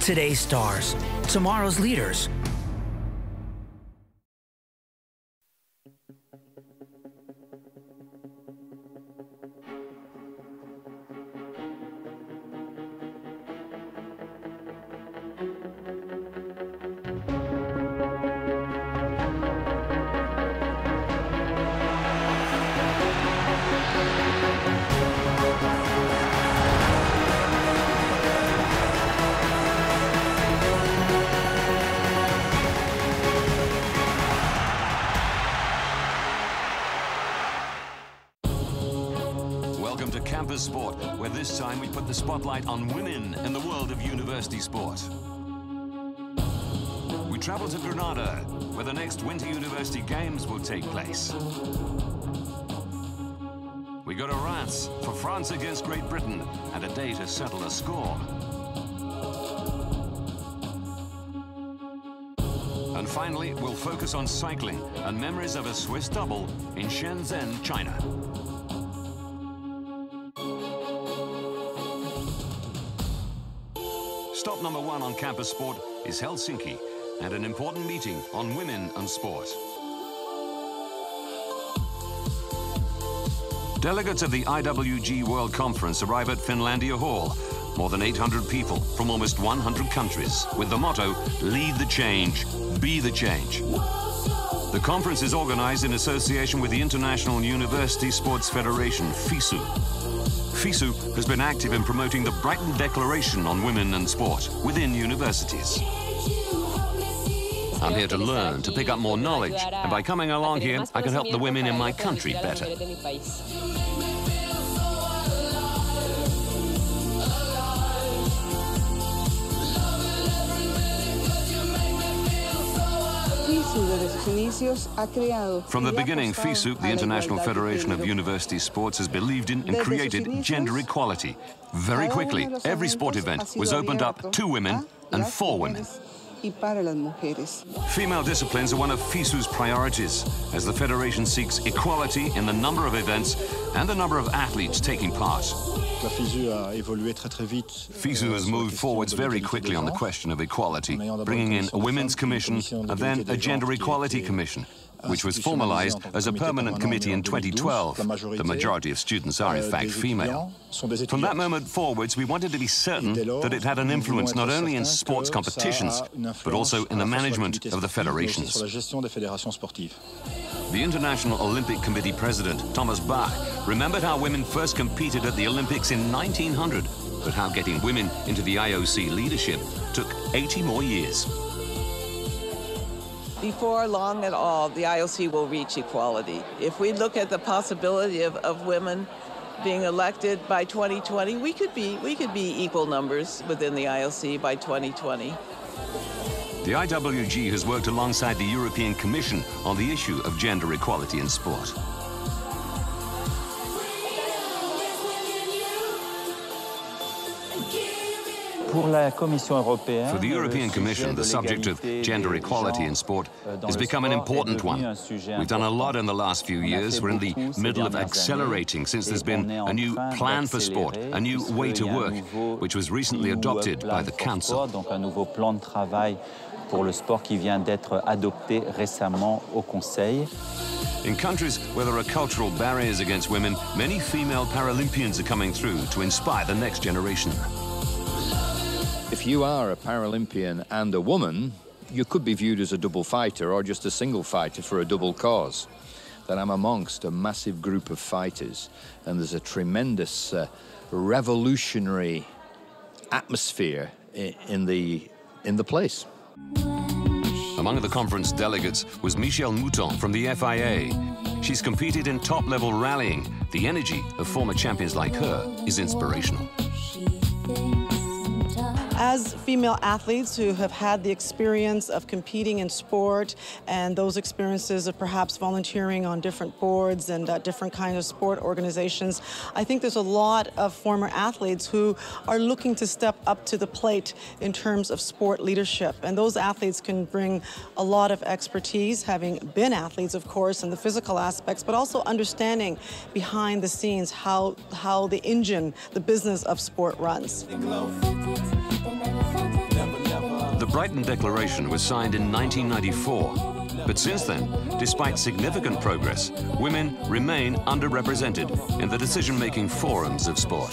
Today's stars, tomorrow's leaders. Welcome to Campus Sport, where this time we put the spotlight on women in the world of university sport. We travel to Granada, where the next Winter University Games will take place. We go to Reims for France against Great Britain and a day to settle a score. And finally, we'll focus on cycling and memories of a Swiss double in Shenzhen, China. Stop number one on Campus Sport is Helsinki, and an important meeting on women and sport. Delegates of the IWG World Conference arrive at Finlandia Hall. More than 800 people from almost 100 countries, with the motto, lead the change, be the change. The conference is organized in association with the International University Sports Federation, FISU. FISU has been active in promoting the Brighton Declaration on women and sport within universities. I'm here to learn, to pick up more knowledge, and by coming along here, I can help the women in my country better. From the beginning, FISU, the International Federation of University Sports, has believed in and created gender equality. Very quickly, every sport event was opened up to women and for women. Female disciplines are one of FISU's priorities, as the Federation seeks equality in the number of events and the number of athletes taking part. FISU has moved forwards very quickly on the question of equality, bringing in a Women's Commission and then a Gender Equality Commission, which was formalized as a permanent committee in 2012. The majority of students are, in fact, female. From that moment forwards, we wanted to be certain that it had an influence not only in sports competitions, but also in the management of the federations. The International Olympic Committee President, Thomas Bach, remembered how women first competed at the Olympics in 1900, but how getting women into the IOC leadership took 80 more years. Before long at all, the IOC will reach equality. If we look at the possibility of women being elected by 2020, we could be equal numbers within the IOC by 2020. The IWG has worked alongside the European Commission on the issue of gender equality in sport. For the European Commission, the subject of gender equality in sport has become an important one. We've done a lot in the last few years. We're in the middle of accelerating since there's been a new plan for sport, a new way to work, which was recently adopted by the Council. Pour le sport qui vient d'être adopté récemment au Conseil. In countries where there are cultural barriers against women, many female Paralympians are coming through to inspire the next generation. If you are a Paralympian and a woman, you could be viewed as a double fighter or just a single fighter for a double cause. That I'm amongst a massive group of fighters, and there's a tremendous revolutionary atmosphere in the place. Among the conference delegates was Michèle Mouton from the FIA. She's competed in top-level rallying. The energy of former champions like her is inspirational. As female athletes who have had the experience of competing in sport and those experiences of perhaps volunteering on different boards and different kinds of sport organizations, I think there's a lot of former athletes who are looking to step up to the plate in terms of sport leadership. And those athletes can bring a lot of expertise, having been athletes, of course, in the physical aspects, but also understanding behind the scenes how the engine, the business of sport runs. Brighton Declaration was signed in 1994. But since then, despite significant progress, women remain underrepresented in the decision-making forums of sport.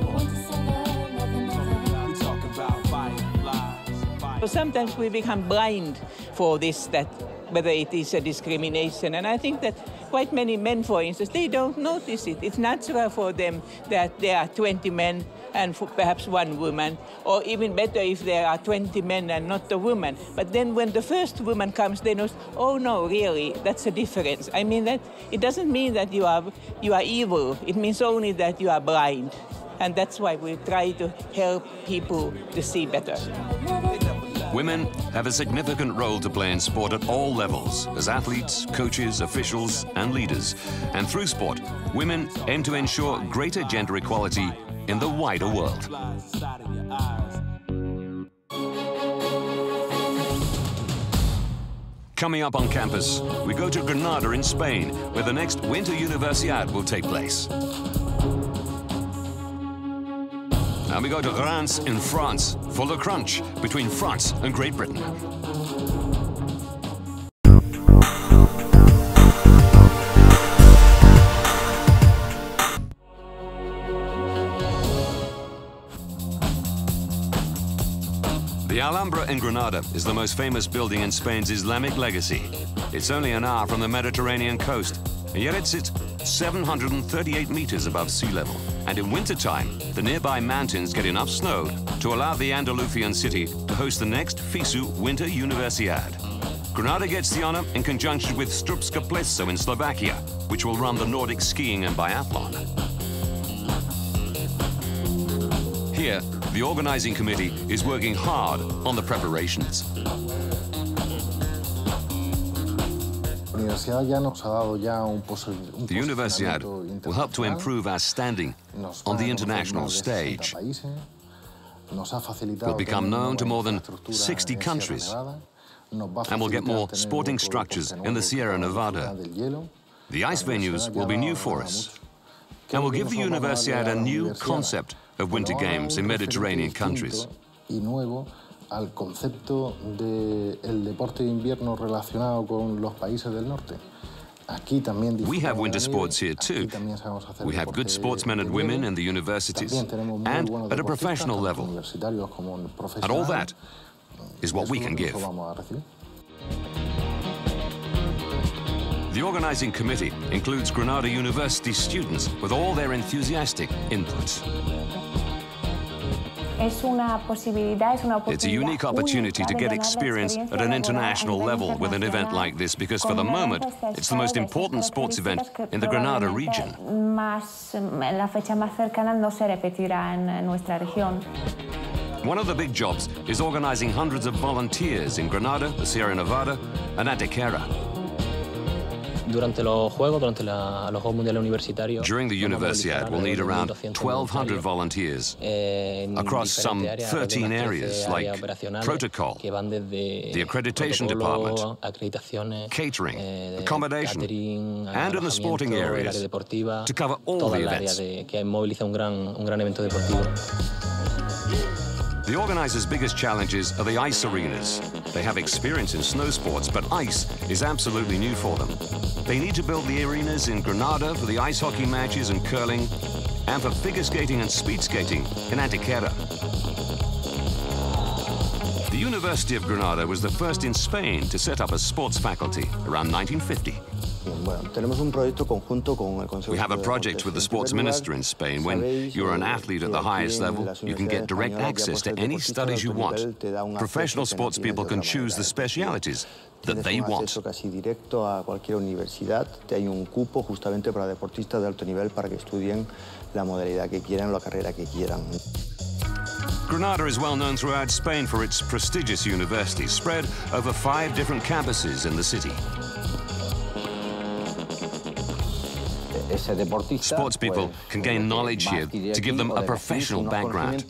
Sometimes we become blind for this, that whether it is a discrimination. And I think that quite many men, for instance, they don't notice it. It's natural for them that there are 20 men and perhaps one woman, or even better if there are 20 men and not a woman. But then when the first woman comes, they know, oh no, really, that's a difference. I mean, that it doesn't mean that you are evil. It means only that you are blind. And that's why we try to help people to see better. Women have a significant role to play in sport at all levels, as athletes, coaches, officials, and leaders. And through sport, women aim to ensure greater gender equality in the wider world. Coming up on campus, we go to Granada in Spain, where the next Winter Universiade will take place. And we go to Reims in France for the crunch between France and Great Britain. The Alhambra in Granada is the most famous building in Spain's Islamic legacy. It's only an hour from the Mediterranean coast, and yet it sits 738 meters above sea level. And in wintertime, the nearby mountains get enough snow to allow the Andalusian city to host the next FISU Winter Universiade. Granada gets the honor in conjunction with Stupska Pleso in Slovakia, which will run the Nordic skiing and biathlon. Here, the organizing committee is working hard on the preparations. The Universiade will help to improve our standing on the international stage. We'll become known to more than 60 countries, and we'll get more sporting structures in the Sierra Nevada. The ice venues will be new for us, and will give the Universiade a new concept of Winter Games in Mediterranean countries. Al concepto del deporte de invierno relacionado con los países del norte. We have winter sports here too. We have good sportsmen and women in the universities and at a professional level. And all that is what we can give. The organizing committee includes Granada University students with all their enthusiastic inputs. It's a unique opportunity to get experience at an international level with an event like this, because for the moment, it's the most important sports event in the Granada region. One of the big jobs is organizing hundreds of volunteers in Granada, the Sierra Nevada, and Antequera. During the Universiade, we'll need around 1,200 volunteers across some 13 areas like protocol, the accreditation department, catering, accommodation, and in the sporting areas to cover all the events. The organizers' biggest challenges are the ice arenas. They have experience in snow sports, but ice is absolutely new for them. They need to build the arenas in Granada for the ice hockey matches and curling, and for figure skating and speed skating in Antequera. The University of Granada was the first in Spain to set up a sports faculty around 1950. We have a project with the sports minister in Spain. When you're an athlete at the highest level, you can get direct access to any studies you want. Professional sports people can choose the specialities that they want. Granada is well known throughout Spain for its prestigious universities, spread over 5 different campuses in the city. Sports people can gain knowledge here to give them a professional background.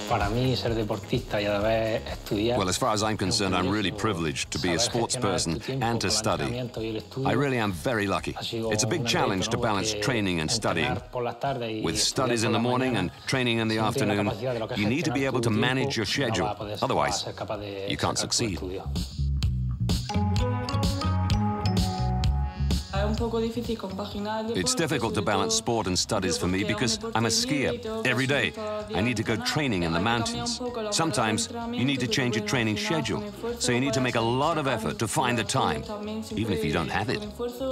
Well, as far as I'm concerned, I'm really privileged to be a sports person and to study. I really am very lucky. It's a big challenge to balance training and studying. With studies in the morning and training in the afternoon, you need to be able to manage your schedule. Otherwise, you can't succeed. It's difficult to balance sport and studies for me because I'm a skier. Every day, I need to go training in the mountains. Sometimes you need to change your training schedule, so you need to make a lot of effort to find the time, even if you don't have it.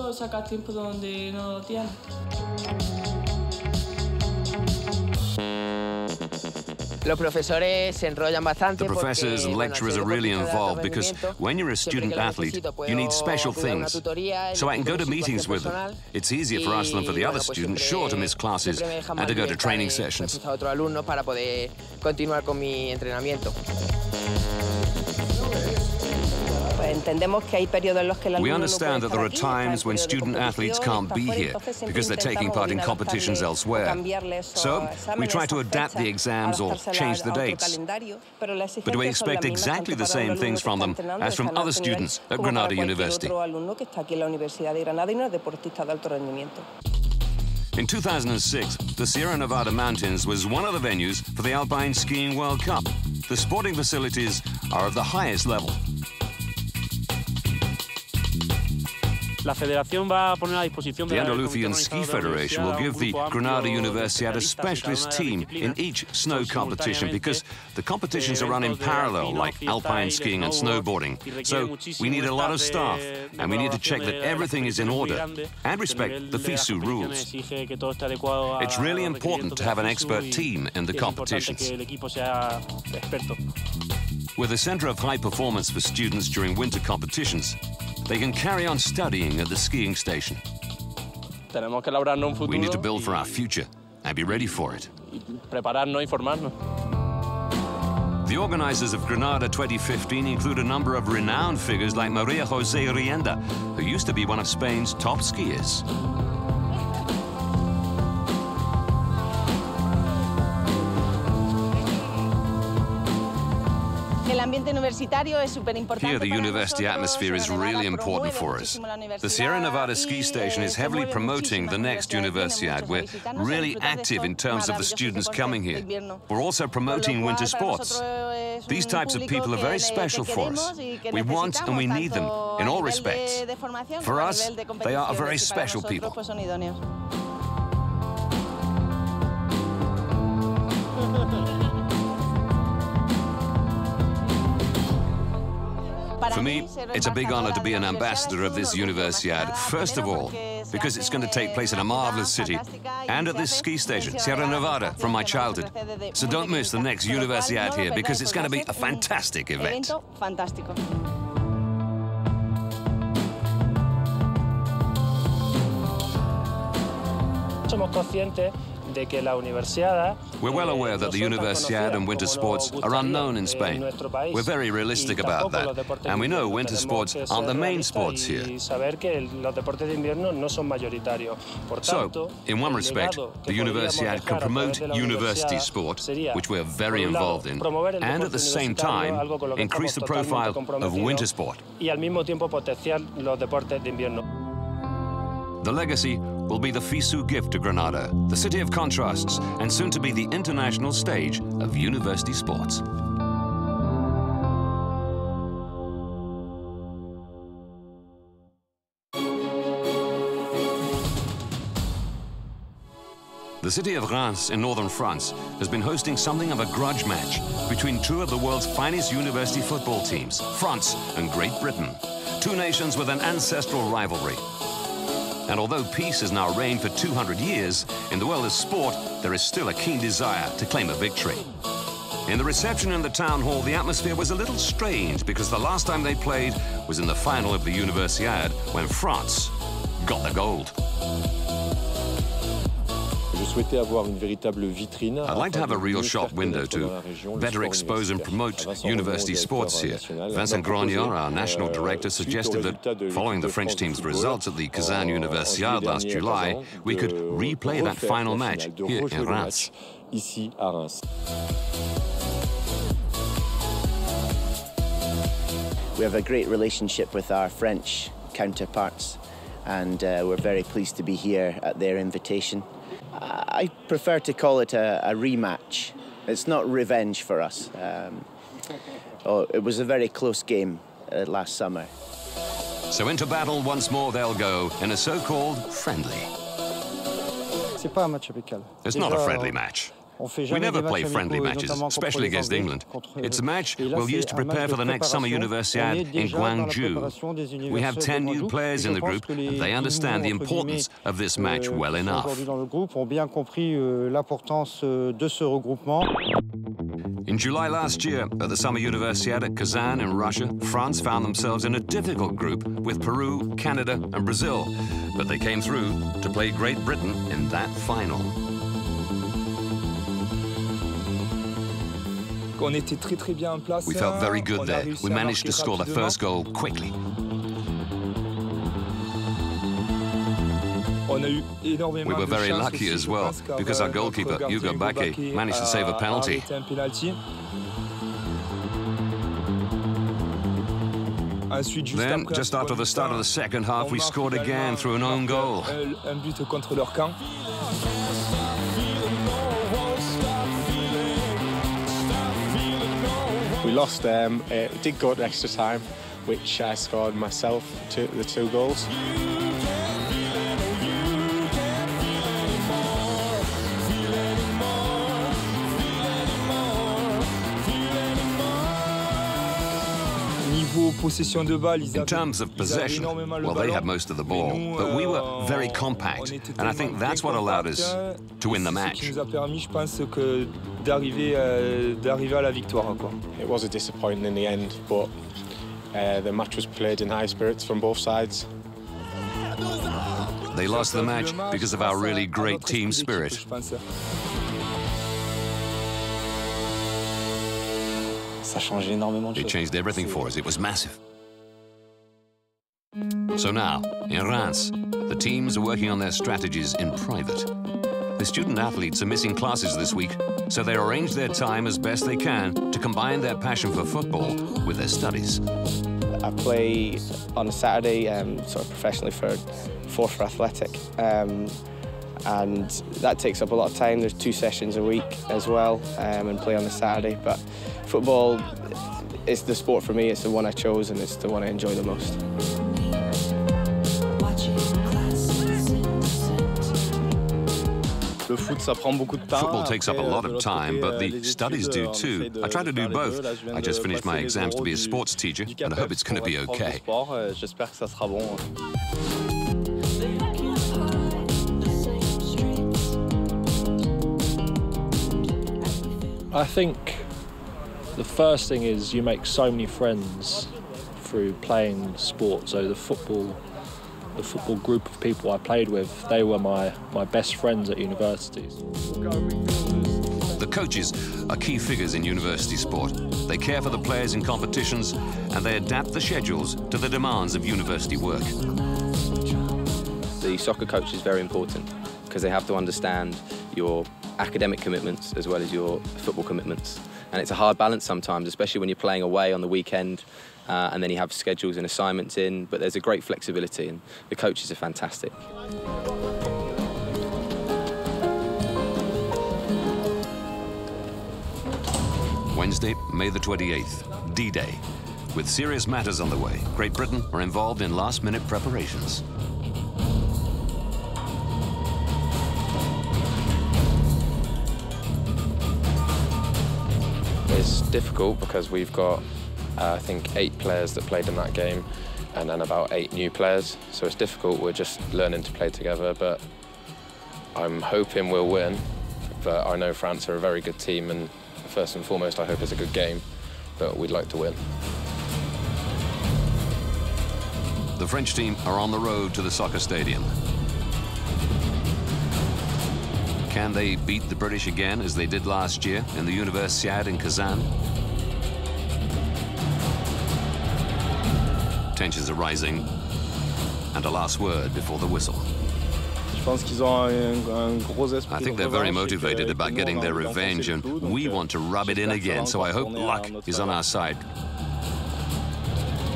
The professors and lecturers are really involved because when you're a student athlete, you need special things. So I can go to meetings with them. It's easier for us than for the other students, sure, to miss classes and to go to training sessions. We understand that there are times when student athletes can't be here because they're taking part in competitions elsewhere. So we try to adapt the exams or change the dates. But we expect exactly the same things from them as from other students at Granada University. In 2006, the Sierra Nevada Mountains was one of the venues for the Alpine Skiing World Cup. The sporting facilities are of the highest level. The Andalusian Ski Federation will give the Granada Universidad a specialist team in each snow competition because the competitions are run in parallel, like alpine skiing and snowboarding. So we need a lot of staff, and we need to check that everything is in order and respect the FISU rules. It's really important to have an expert team in the competitions. With a center of high performance for students during winter competitions, they can carry on studying at the skiing station. We need to build for our future and be ready for it. The organizers of Granada 2015 include a number of renowned figures like Maria José Rienda, who used to be one of Spain's top skiers. Here, the university atmosphere is really important for us. The Sierra Nevada ski station is heavily promoting the next Universiad. We're really active in terms of the students coming here. We're also promoting winter sports. These types of people are very special for us. We want and we need them in all respects. For us, they are very special people. For me, it's a big honor to be an ambassador of this Universiad. First of all, because it's going to take place in a marvelous city and at this ski station, Sierra Nevada, from my childhood. So don't miss the next Universiad here because it's going to be a fantastic event. We're well aware that the Universiad and winter sports are unknown in Spain. We're very realistic about that, and we know winter sports aren't the main sports here. So, in one respect, the Universiad can promote university sport, which we're very involved in, and at the same time, increase the profile of winter sport. The legacy will be the FISU gift to Granada, the city of contrasts, and soon to be the international stage of university sports. The city of Reims in northern France has been hosting something of a grudge match between two of the world's finest university football teams, France and Great Britain, two nations with an ancestral rivalry. And although peace has now reigned for 200 years, in the world of sport, there is still a keen desire to claim a victory. In the reception in the town hall, the atmosphere was a little strange because the last time they played was in the final of the Universiad when France got the gold. I'd like to have a real shop window to better expose and promote university sports here. Vincent Grogniard, our national director, suggested that following the French team's results at the Kazan Universiade last July, we could replay that final match here in Reims. We have a great relationship with our French counterparts, and we're very pleased to be here at their invitation. I prefer to call it a rematch. It's not revenge for us. It was a very close game last summer. So into battle once more they'll go in a so-called friendly. It's not a friendly match. We never play friendly matches, especially against England. It's a match we'll use to prepare for the next Summer Universiade in Gwangju. We have 10 new players in the group, and they understand the importance of this match well enough. In July last year, at the Summer Universiade at Kazan in Russia, France found themselves in a difficult group with Peru, Canada and Brazil. But they came through to play Great Britain in that final. We felt very good there. We managed to score the first goal quickly. We were very lucky as well, because our goalkeeper, Hugo Baquet, managed to save a penalty. Then, just after the start of the second half, we scored again through an own goal. We lost, it did go to extra time, which I scored myself, the 2 goals. In terms of possession, well, they had most of the ball, but we were very compact, and I think that's what allowed us to win the match. It was a disappointment in the end, but the match was played in high spirits from both sides. They lost the match because of our really great team spirit. It changed everything for us. It was massive. So now, in Reims, the teams are working on their strategies in private. The student athletes are missing classes this week, so they arrange their time as best they can to combine their passion for football with their studies. I play on a Saturday, sort of professionally for Force for Athletic, and that takes up a lot of time. There's 2 sessions a week as well, and play on a Saturday. But football is the sport for me. It's the one I chose, and it's the one I enjoy the most. Football takes up a lot of time, but the studies do too. I try to do both. I just finished my exams to be a sports teacher, and I hope it's going to be okay. I think the first thing is you make so many friends through playing sport. So the football group of people I played with, they were my best friends at universities. The coaches are key figures in university sport. They care for the players in competitions, and they adapt the schedules to the demands of university work. The soccer coach is very important because they have to understand your academic commitments as well as your football commitments. And it's a hard balance sometimes, especially when you're playing away on the weekend and then you have schedules and assignments in, but there's a great flexibility and the coaches are fantastic. Wednesday, May the 28th, D-Day. With serious matters on the way, Great Britain are involved in last-minute preparations. It's difficult because we've got, I think, 8 players that played in that game and then about 8 new players. So it's difficult. We're just learning to play together, but I'm hoping we'll win. But I know France are a very good team, and first and foremost, I hope it's a good game, but we'd like to win. The French team are on the road to the soccer stadium. Can they beat the British again, as they did last year in the Universiade in Kazan? Tensions are rising, and a last word before the whistle. I think they're very motivated about getting their revenge, and we want to rub it in again, so I hope luck is on our side.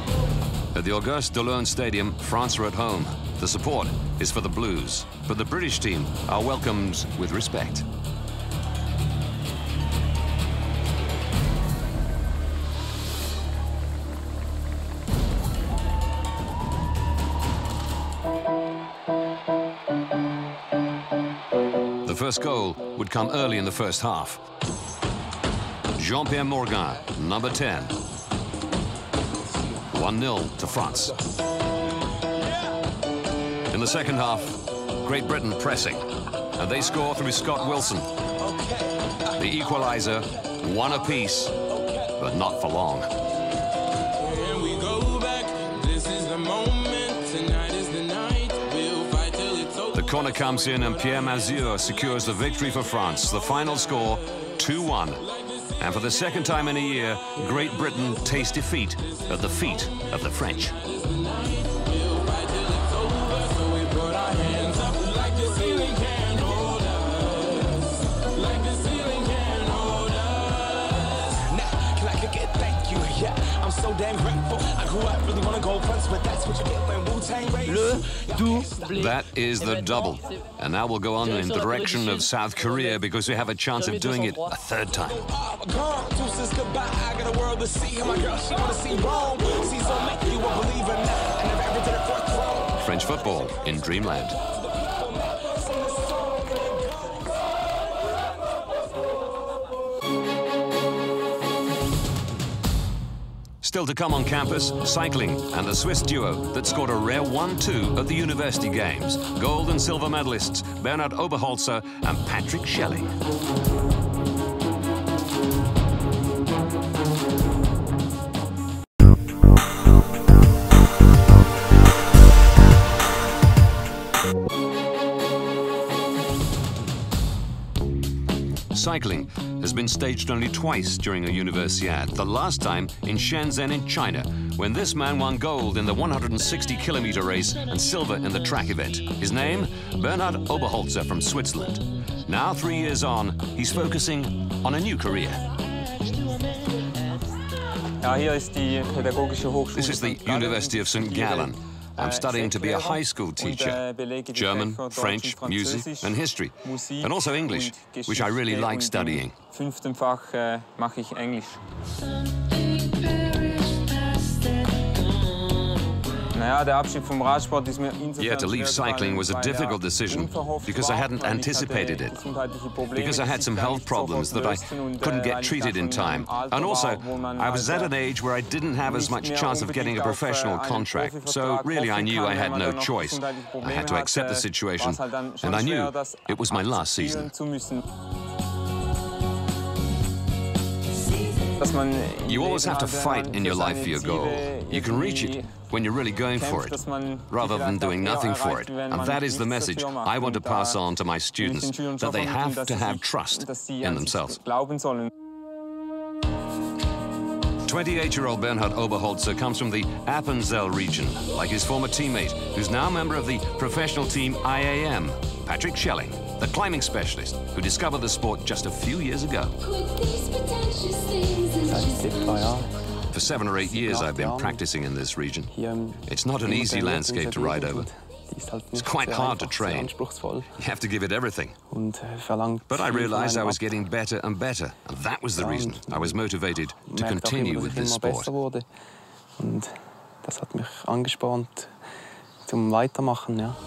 At the Auguste Delaune Stadium, France are at home. The support is for the Blues, but the British team are welcomed with respect. The first goal would come early in the first half. Jean-Pierre Morgan, number 10. 1-0 to France. In the second half, Great Britain pressing, and they score through Scott Wilson. The equalizer, one apiece, but not for long. The corner comes in and Pierre Mazur secures the victory for France. The final score, 2-1. And for the second time in a year, Great Britain taste defeat at the feet of the French. That is the double. And now we'll go on in the direction of South Korea because we have a chance of doing it a third time. French football in dreamland. Still to come on campus, cycling and the Swiss duo that scored a rare 1-2 at the University Games. Gold and silver medalists Bernhard Oberholzer and Patrick Schelling. Cycling has been staged only twice during a Universiade, the last time in Shenzhen in China, when this man won gold in the 160-kilometer race and silver in the track event. His name, Bernhard Oberholzer from Switzerland. Now, 3 years on, he's focusing on a new career. This is the University of St. Gallen. I'm studying to be a high school teacher. German, French, music and history. And also English, which I really like studying. Yeah, to leave cycling was a difficult decision because I hadn't anticipated it. Because I had some health problems that I couldn't get treated in time. And also, I was at an age where I didn't have as much chance of getting a professional contract. So really, I knew I had no choice. I had to accept the situation, and I knew it was my last season. You always have to fight in your life for your goal. You can reach it when you're really going for it, rather than doing nothing for it. And that is the message I want to pass on to my students, that they have to have trust in themselves. 28-year-old Bernhard Oberholzer comes from the Appenzell region, like his former teammate, who's now a member of the professional team IAM, Patrick Schelling, the climbing specialist who discovered the sport just a few years ago. For 7 or 8 years I've been practicing in this region. It's not an easy landscape to ride over. It's quite hard to train. You have to give it everything. But I realized I was getting better and better, and that was the reason I was motivated to continue with this sport. Und das hat mich angespornt zum Weitermachen, ja.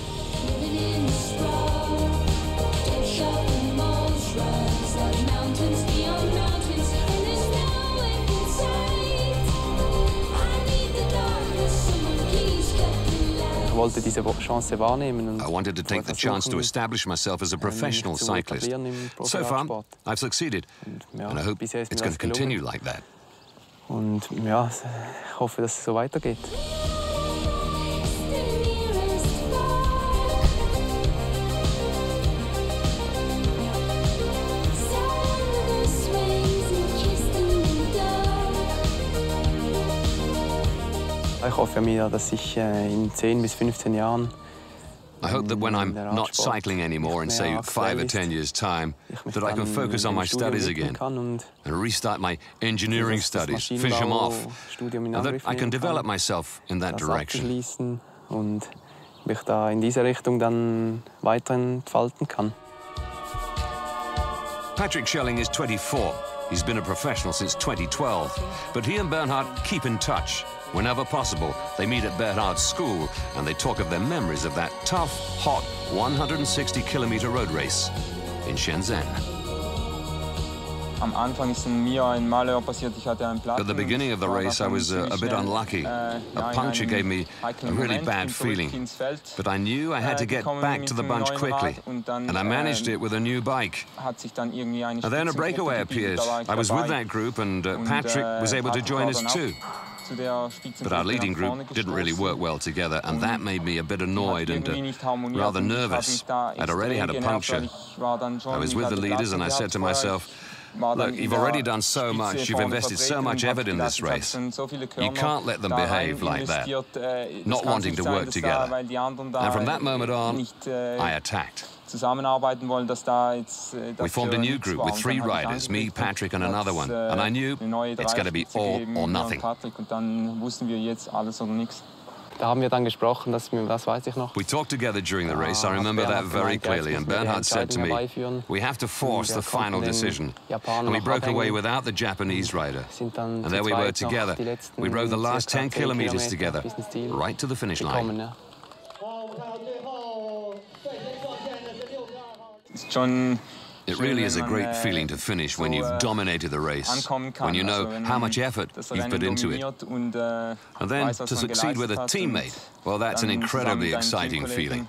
I wanted to take the chance to establish myself as a professional cyclist. So far, I've succeeded, and I hope it's going to continue like that. Und ja, ich hoffe, dass es so weitergeht. Ich hoffe mir, dass ich in 10 bis 15 Jahren I hope that when I'm not cycling anymore in, say, 5 or 10 years' time, that I can focus on my studies again and restart my engineering studies, finish them off, and that I can develop myself in that direction. Und mich da in diese Richtung dann weiter entfalten kann. Patrick Schelling is 24. He's been a professional since 2012, but he and Bernhard keep in touch. Whenever possible, they meet at Bernhard's school and they talk of their memories of that tough, hot 160-kilometer road race in Shenzhen. Am Anfang ist mir ein Malheur passiert. Ich hatte einen Platten. At the beginning of the race, I was a bit unlucky. A puncture gave me a really bad feeling. But I knew I had to get back to the bunch quickly, and I managed it with a new bike. And then a breakaway appeared. I was with that group, and Patrick was able to join us too. But our leading group didn't really work well together, and that made me a bit annoyed and rather nervous. I'd already had a puncture. I was with the leaders, and I said to myself, look, you've already done so much, you've invested so much effort in this race. You can't let them behave like that, not wanting to work together. And from that moment on, I attacked. We formed a new group with 3 riders, me, Patrick and another one. And I knew it's going to be all or nothing. Da haben wir dann gesprochen, das weiß ich noch. We talked together during the race, I remember that very clearly, and Bernhard said to me, we have to force the final decision. And we broke away without the Japanese rider. And there we were together. We rode the last 10 kilometers together, right to the finish line. It really is a great feeling to finish when you've dominated the race, when you know how much effort you've put into it. And then to succeed with a teammate, well, that's an incredibly exciting feeling.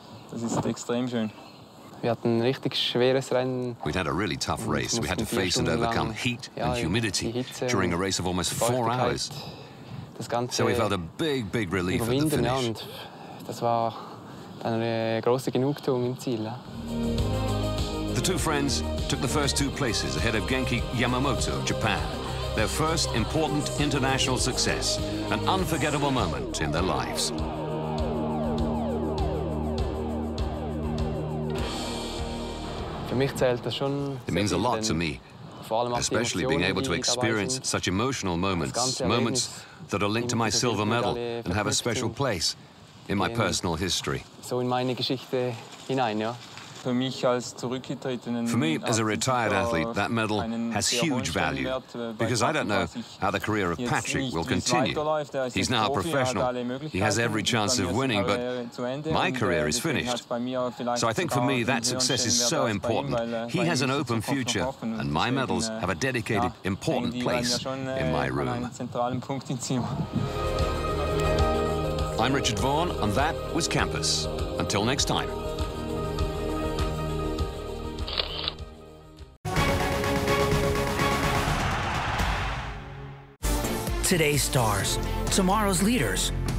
Wir hatten ein richtig schweres Rennen. We'd had a really tough race. We had to face and overcome heat and humidity during a race of almost 4 hours. So we felt a big, big relief at the finish. Das war eine große Genugtuung im Ziel. The 2 friends took the first 2 places ahead of Genki Yamamoto of Japan. Their first important international success, an unforgettable moment in their lives. Für mich zählt das schon. It means a lot to me, especially being able to experience such emotional moments, moments that are linked to my silver medal and have a special place in my personal history. So in meine Geschichte hinein, ja. For me, as a retired athlete, that medal has huge value, because I don't know how the career of Patrick will continue. He's now a professional. He has every chance of winning, but my career is finished. So I think for me, that success is so important. He has an open future, and my medals have a dedicated, important place in my room. I'm Richard Vaughan, and that was Campus. Until next time. Today's stars, tomorrow's leaders.